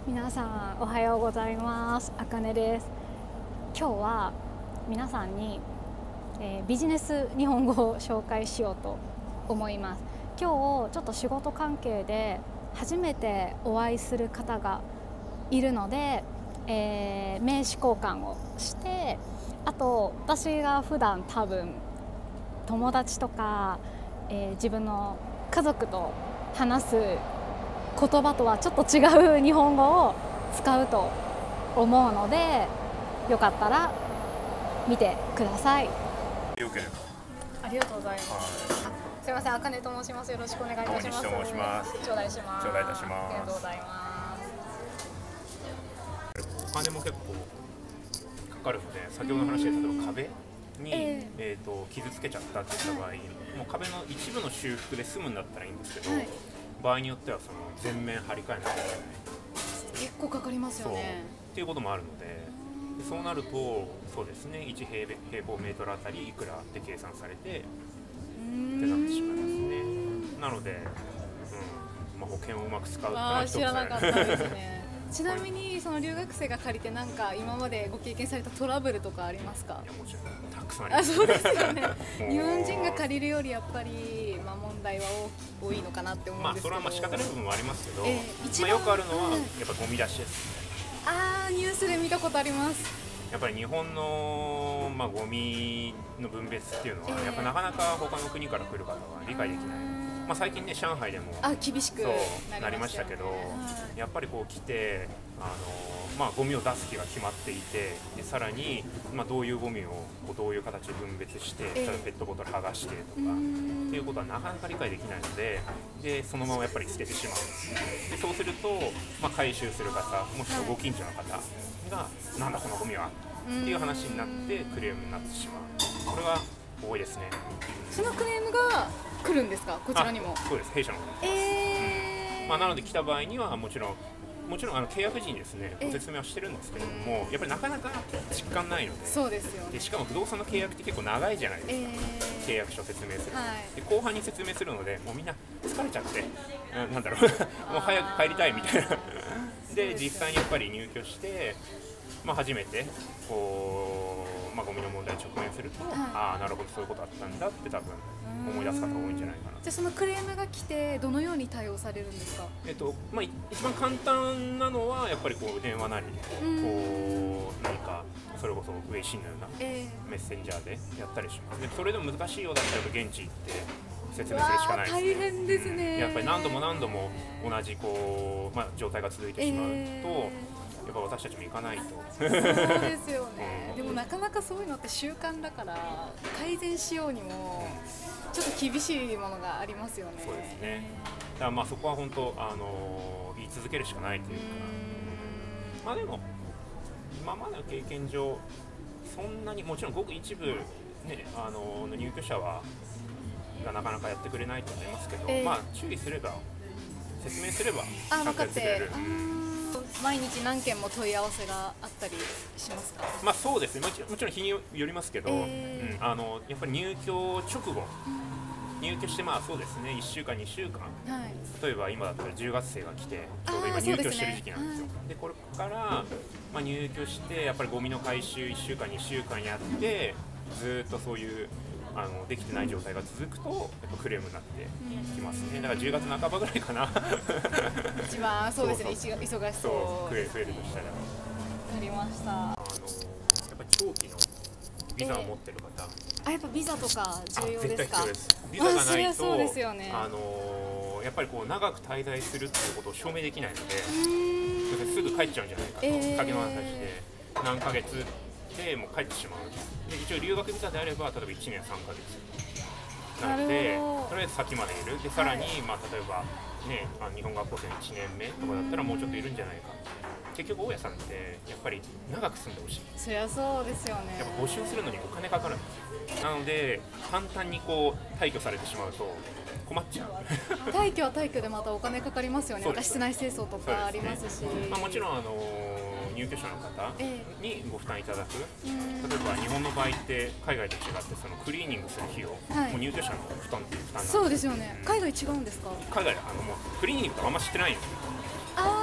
皆さんおはようございます。あかねです。今日は皆さんに、ビジネス日本語を紹介しようと思います。今日ちょっと仕事関係で初めてお会いする方がいるので、名刺交換をして、あと私が普段多分友達とか、自分の家族と話す言葉とはちょっと違う日本語を使うと思うので、よかったら見てください。 よければ。 ありがとうございます。すみません、あかねと申します。よろしくお願いいたします。 大西と申します。 頂戴します。 頂戴いたします。 ありがとうございます。 お金も結構かかるので、先ほどの話で例えば壁に、傷つけちゃったって言った場合、もう壁の一部の修復で済むんだったらいいんですけど、場合によってはその全面張り替えなきゃいけない。 結構かかりますよね。 っていうこともあるので、そうなるとそうですね、1平方メートルあたりいくらって計算されてってなってしまいますね。なので、保険をうまく使うっていうのは一つ。 知らなかったですね。ちなみにその留学生が借りてなんか今までご経験されたトラブルとかありますか？ いや、もちろんたくさんあります。 そうですよね。日本人が借りるよりやっぱり、問題は多いのかなって思うんですけど。 それは仕方ない部分もありますけど、 一番よくあるのはやっぱゴミ出しですね。 ニュースで見たことあります。 やっぱり日本の、ゴミの分別っていうのは、やっぱなかなか他の国から来る方は理解できない。最近ね、上海でも厳しくなりましたけど、やっぱりこう来てゴミを出す日が決まっていて、でさらに、どういうゴミをどういう形で分別して、例えばペットボトル剥がしてとかっていうことはなかなか理解できないので、そのままやっぱり捨ててしまう。でそうすると、回収する方、もしくはご近所の方がなんだこのゴミはっていう話になってクレームになってしまう。これは多いですね。 そのクレームが来るんですか？こちらにも。 そうです、弊社の方に。なので来た場合にはもちろん契約時にですね、ご説明はしてるんですけれども、やっぱりなかなか実感ないので。 そうですよね。 でしかも不動産の契約って結構長いじゃないですか。契約書説明する、で後半に説明するので、もうみんな疲れちゃって、なんだろうもう早く帰りたいみたいなで実際にやっぱり入居して、初めてこう、ゴミの問題に直面すると、なるほどそういうことあったんだって多分思い出す方が多いんじゃないかな。 じゃあそのクレームが来てどのように対応されるんですか？ 一番簡単なのはやっぱりこう電話なりこう何かそれこそウェイシンのようなメッセンジャーでやったりします。でそれでも難しいようだったら現地行って説明するしかないですね。 大変ですね。 やっぱり何度も同じこう、状態が続いてしまうと、やっぱ私たちも行かないと。 そうですよね。でもなかなかそういうのって習慣だから改善しようにもちょっと厳しいものがありますよね。 そうですね。だからそこは本当言い続けるしかないというか。でも今までの経験上そんなにもちろんごく一部ね入居者がなかなかやってくれないと思いますけど、注意すれば説明すればちゃんとやってくれる。 毎日何件も問い合わせがあったりしますか？ そうですね。もちろん日によりますけど、やっぱり入居直後、入居してそうですね、1週間2週間、例えば今だったら10月生が来てちょうど今入居してる時期なんですよ。でこれから、入居してやっぱりゴミの回収1週間2週間やって、ずっとそういうできてない状態が続くとやっぱクレームになってきますね。だから10月半ばぐらいかな一番そうですね、忙しそう。 増えるとしたら。わかりました。 やっぱり長期のビザを持ってる方、 やっぱビザとか重要ですか？ 絶対必要です。ビザがないとそうですよね。 やっぱりこう長く滞在するっていうことを証明できないので、すぐ帰っちゃうんじゃないかと、先の話で何ヶ月でもう帰ってしまう。で一応留学ビザであれば例えば1年3ヶ月なので、とりあえず先までいる。でさらに、例えばね、日本学校生の1年目とかだったらもうちょっといるんじゃないか。結局大家さんってやっぱり長く住んでほしい。 そりゃそうですよね。 やっぱ募集するのにお金かかるんですよ。なので簡単にこう退去されてしまうと困っちゃう。 退去は退去でまたお金かかりますよね。室内清掃とかありますし、 もちろん入居者の方にご負担いただく。例えば日本の場合って海外と違ってそのクリーニングする費用、もう入居者の負担なんです。 そうですよね。海外違うんですか？ 海外もうクリーニングとかあんま知ってないんですよ。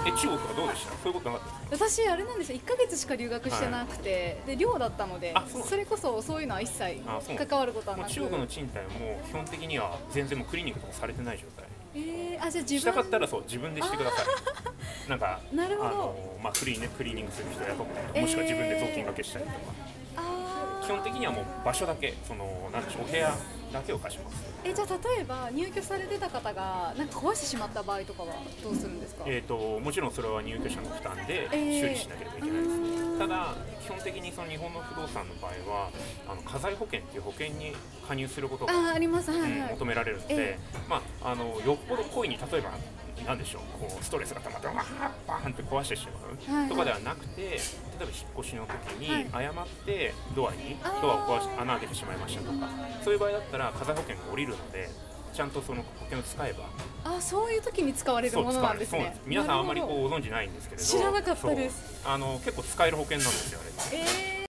中国はどうでした？そういうことなかったですか？ 私あれなんですよ、1ヶ月しか留学してなくて、で寮だったので、それこそそういうのは一切関わることはなく。 中国の賃貸も基本的には全然もうクリーニングとかされてない状態。 あ、じゃあ自分したかったらそう自分でしてください。なんかなるほど、 クリーニングする人雇ったりとか、もしくは自分で雑巾掛けしたりとか。基本的にはもう場所だけ、なんでしょう、お部屋だけを貸します。 じゃあ例えば入居されてた方がなんか壊してしまった場合とかはどうするんですか？ もちろんそれは入居者の負担で修理しなければいけないです。ただ基本的にその日本の不動産の場合は家財保険っていう保険に加入することがあります、はいはい、 求められるので、よっぽど故意に例えばなんでしょう、こうストレスが溜まってバーンって壊してしまうとかではなくて、例えば引っ越しの時に誤ってドアを穴開けてしまいましたとか、そういう場合だったら家財保険が下りるので、ちゃんとその保険を使えば、 そういう時に使われるものなんですね。 皆さんあんまりご存じないんですけれど、 知らなかったです。 結構使える保険なんですよ、あれ。